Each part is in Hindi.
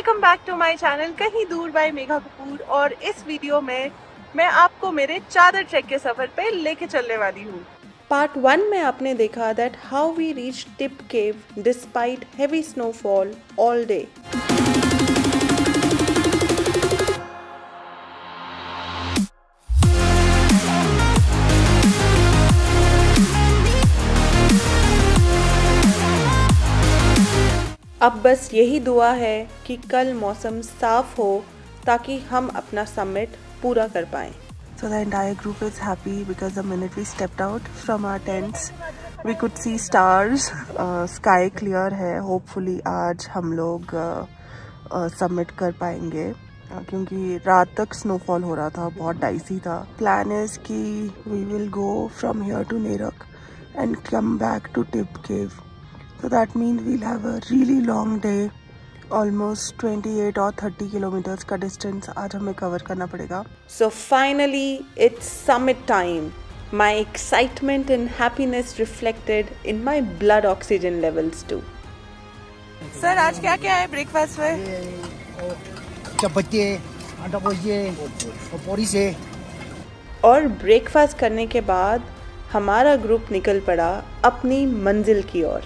Welcome back to my channel कहीं दूर बाय मेघा कपूर। और इस वीडियो में मैं आपको मेरे चादर ट्रैक के सफ़र पे लेके चलने वाली हूँ। पार्ट 1 में आपने देखा that how we reach Tib cave despite heavy snowfall all day. अब बस यही दुआ है कि कल मौसम साफ हो ताकि हम अपना समिट पूरा कर पाएं। So the entire group is happy because the minute we stepped out from our tents, we could see stars. Sky clear है। Hopefully आज हम लोग समिट कर पाएंगे क्योंकि रात तक स्नोफॉल हो रहा था, बहुत डाइसी था। प्लान इज कि we will go from here to Nerak and come back to Tip Cave. So that means we'll have a really long day, almost 28 or 30 kilometers का distance आज हमें cover करना पड़ेगा। So finally it's summit time. My excitement and happiness reflected in my blood oxygen levels too. Sir आज क्या क्या है breakfast में? चपाती, अंडा भुजिया और पूरी से। और breakfast करने के बाद हमारा ग्रुप निकल पड़ा अपनी मंजिल की ओर।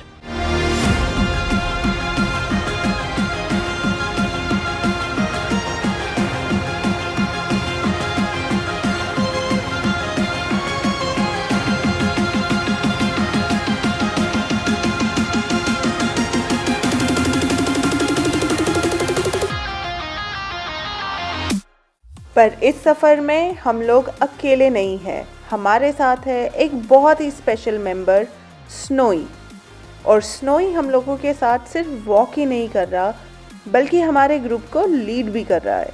पर इस सफ़र में हम लोग अकेले नहीं हैं, हमारे साथ है एक बहुत ही स्पेशल मेंबर स्नोई। और स्नोई हम लोगों के साथ सिर्फ वॉक ही नहीं कर रहा बल्कि हमारे ग्रुप को लीड भी कर रहा है।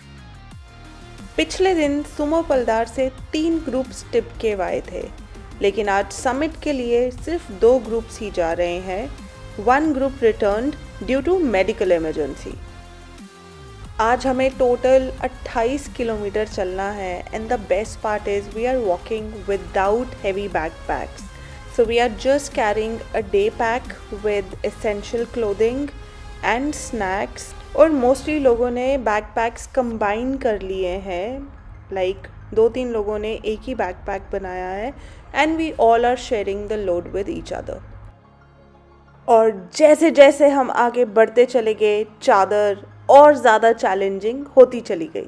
पिछले दिन सुमो पलदार से 3 ग्रुप्स टिप केव आए थे, लेकिन आज समिट के लिए सिर्फ 2 ग्रुप्स ही जा रहे हैं। 1 group returned due to medical emergency. आज हमें टोटल 28 किलोमीटर चलना है and the best part is we are walking without heavy backpacks. So we are just carrying a day pack with essential clothing and snacks. और मोस्टली लोगों ने बैकपैक्स कंबाइन कर लिए हैं, लाइक 2-3 लोगों ने एक ही बैकपैक बनाया है and we all are sharing the load with each other. और जैसे जैसे हम आगे बढ़ते चले गए चादर और ज़्यादा चैलेंजिंग होती चली गई।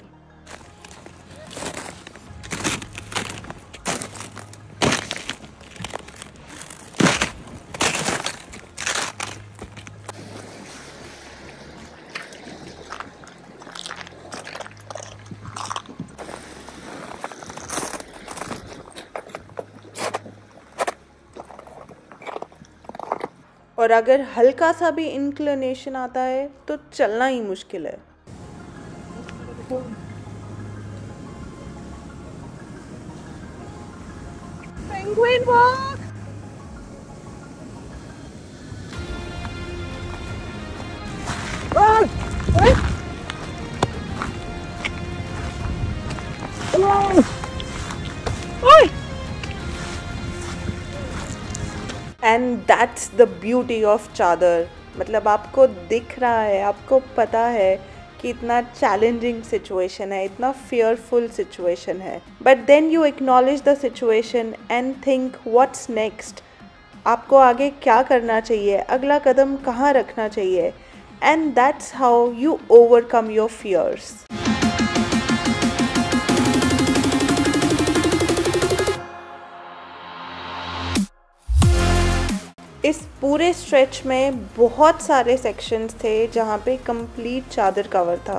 और अगर हल्का सा भी इंक्लिनेशन आता है तो चलना ही मुश्किल है। Penguin walk. And that's the beauty of Chadar. मतलब आपको दिख रहा है, आपको पता है कि इतना चैलेंजिंग सिचुएशन है, इतना फियरफुल सिचुएशन है, but then you acknowledge the situation and think what's next. आपको आगे क्या करना चाहिए, अगला कदम कहाँ रखना चाहिए, and that's how you overcome your fears. इस पूरे स्ट्रेच में बहुत सारे सेक्शंस थे जहाँ पे कंप्लीट चादर कवर था।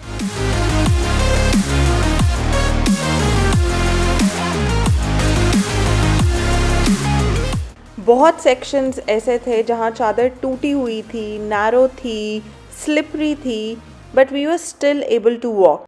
बहुत सेक्शंस ऐसे थे जहाँ चादर टूटी हुई थी, नैरो थी, स्लिपरी थी, but we were still able to walk.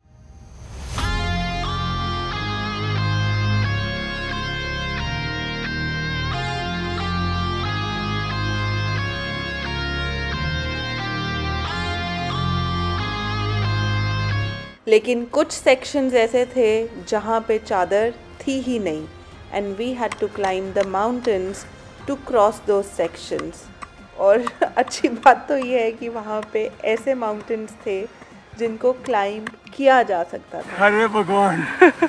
लेकिन कुछ सेक्शंस ऐसे थे जहाँ पे चादर थी ही नहीं and we had to climb the mountains to cross those sections. और अच्छी बात तो ये है कि वहाँ पे ऐसे माउंटेन्स थे जिनको क्लाइंब किया जा सकता था। अरे भगवान।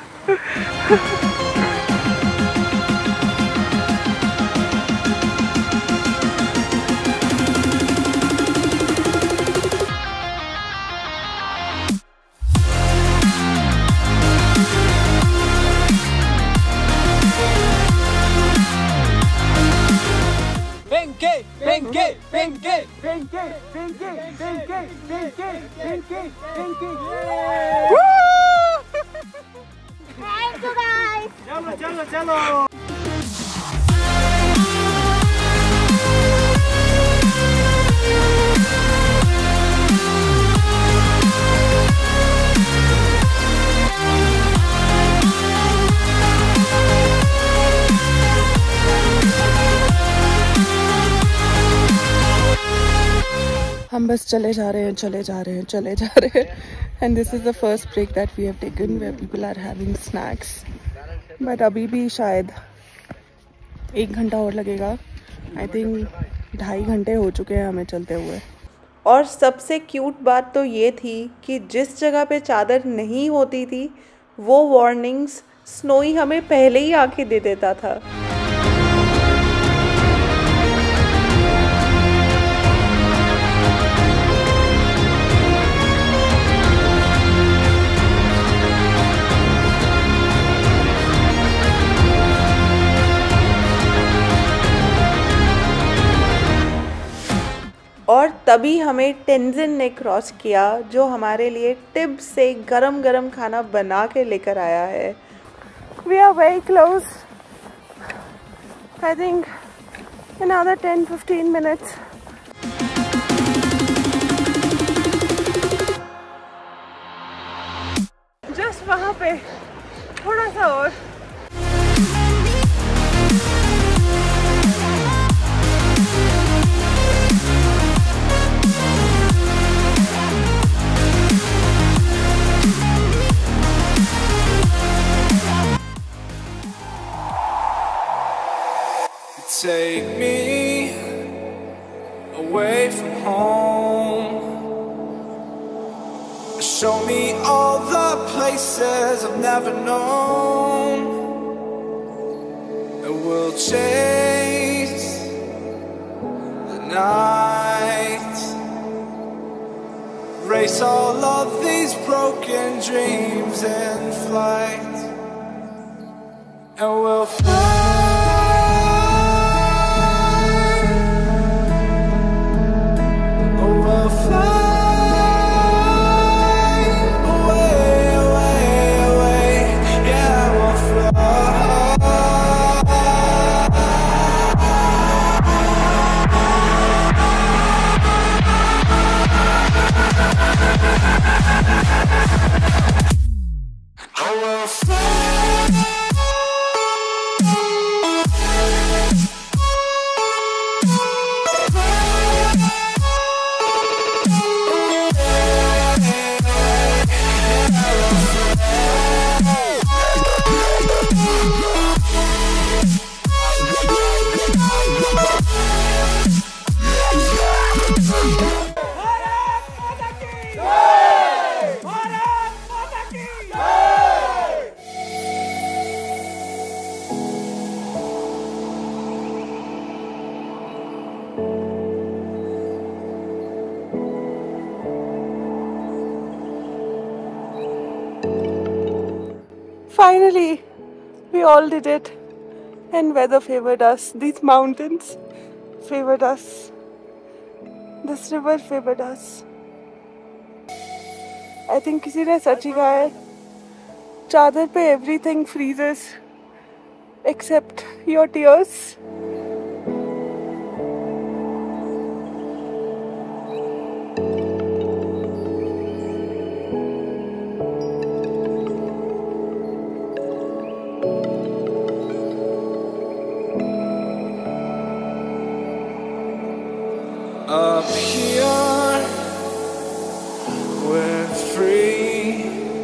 चलो चलो। हम बस चले जा रहे हैं and this is the first break that we have taken where people are having snacks. But अभी भी शायद 1 घंटा और लगेगा। आई थिंक 2.5 घंटे हो चुके हैं हमें चलते हुए। और सबसे क्यूट बात तो ये थी कि जिस जगह पे चादर नहीं होती थी वो वार्निंग्स स्नोई हमें पहले ही आके दे देता था। और तभी हमें टेंजिन ने क्रॉस किया जो हमारे लिए टिब से गरम गरम खाना बना के लेकर आया है। We are very close. I think another 10-15 minutes। Just वहाँ पे थोड़ा सा और। Take me away from home. Show me all the places I've never known. And we'll chase the night, race all of these broken dreams in flight, and we'll fly. Finally, we all did it, and weather favored us. These mountains favored us. This river favored us. I think किसी ने सच ही कहा है, चादर पे everything freezes except your tears. Up here, we're free,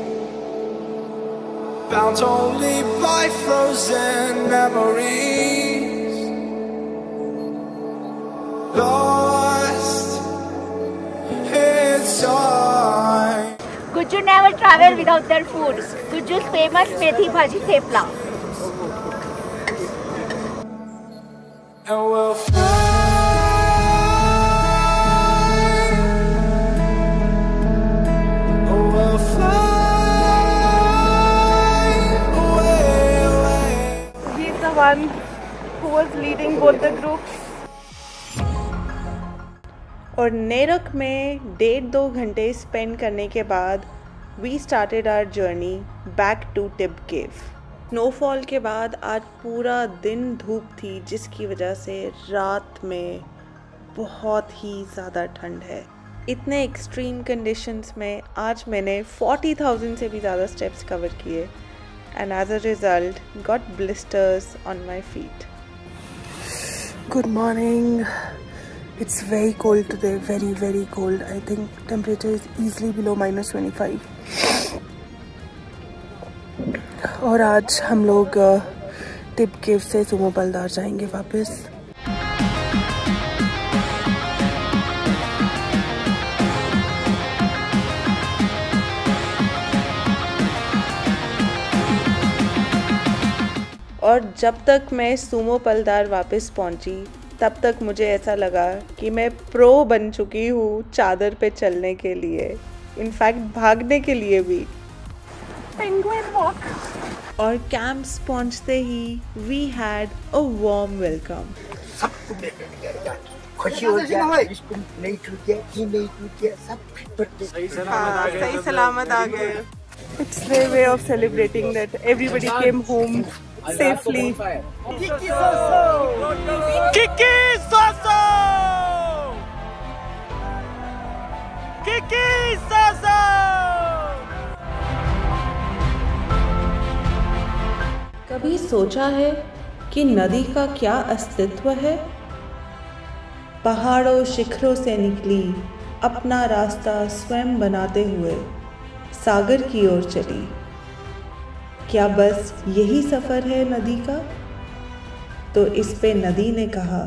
bound only by frozen memories. Lord, Guju never travel without their food. Guju's famous methi bhaji thepla. And we'll fly. Oh, we'll fly away. He's the one who was leading both the groups. और नेरक में 1.5-2 घंटे स्पेंड करने के बाद we started our journey back to Tib cave. Snowfall के बाद आज पूरा दिन धूप थी, जिसकी वजह से रात में बहुत ही ज़्यादा ठंड है। इतने एक्सट्रीम कंडीशंस में आज मैंने 40,000 से भी ज़्यादा स्टेप्स कवर किए and as a result got blisters on my feet. Good morning. It's very cold today, very very cold. I think temperature is easily below -25. और आज हम लोग टिब केव से सुमो पलदार जाएंगे वापस। और जब तक मैं सुमो पलदार वापस पहुंची तब तक मुझे ऐसा लगा कि मैं प्रो बन चुकी हूँ चादर पे चलने के लिए, इनफैक्ट भागने के लिए भी। Penguin walk. और कैंप्स पहुँचते ही we had a warm welcome. सही सलामत आ गए। It's their way of celebrating that everybody came home safely. Kiki Soso! Kiki Soso! कभी सोचा है कि नदी का क्या अस्तित्व है? पहाड़ों शिखरों से निकली, अपना रास्ता स्वयं बनाते हुए सागर की ओर चली। क्या बस यही सफ़र है नदी का? तो इस पे नदी ने कहा,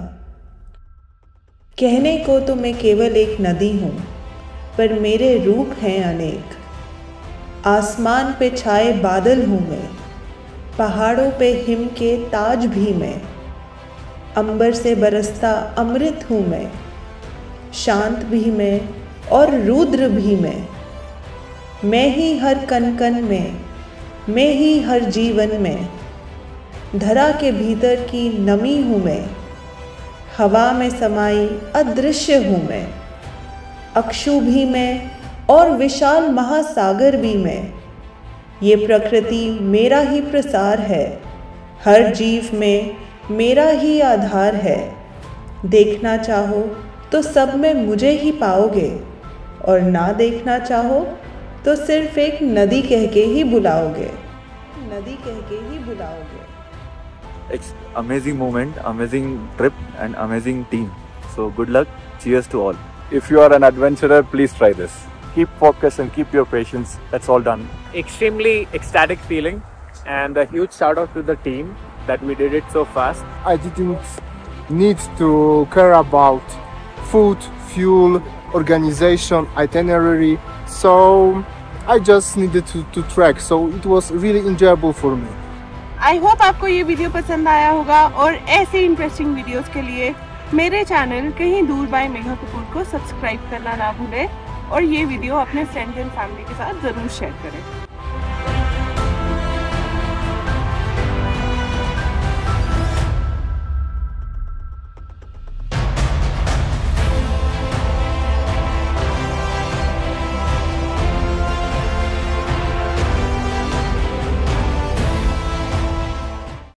कहने को तो मैं केवल एक नदी हूँ, पर मेरे रूप हैं अनेक। आसमान पे छाए बादल हूँ मैं, पहाड़ों पे हिम के ताज भी मैं। अंबर से बरसता अमृत हूँ मैं, शांत भी मैं और रुद्र भी मैं ही हर कण कण में, मैं ही हर जीवन में। धरा के भीतर की नमी हूँ मैं, हवा में समाई अदृश्य हूँ मैं। अक्षु भी मैं और विशाल महासागर भी मैं। ये प्रकृति मेरा ही प्रसार है, हर जीव में मेरा ही आधार है। देखना चाहो तो सब में मुझे ही पाओगे, और ना देखना चाहो तो सिर्फ एक नदी कह के ही बुलाओगे, नदी कह के ही बुलाओगे। It's amazing moment, amazing trip and amazing team. So good luck, cheers to all. If you are an adventurer, please try this. Keep focus and keep your patience. That's all done. Extremely ecstatic feeling, and a huge shout out to the team that we did it so fast. I didn't need to care about food, fuel, organization, itinerary, so I just needed to trek, so it was really enjoyable for me. I hope आपको ये वीडियो पसंद आया होगा, और ऐसे इंटरेस्टिंग वीडियोस के लिए मेरे चैनल कहीं दूर बाय मेघा कपूर को सब्सक्राइब करना ना भूलें, और ये वीडियो अपने फ्रेंड्स एंड फैमिली के साथ ज़रूर शेयर करें।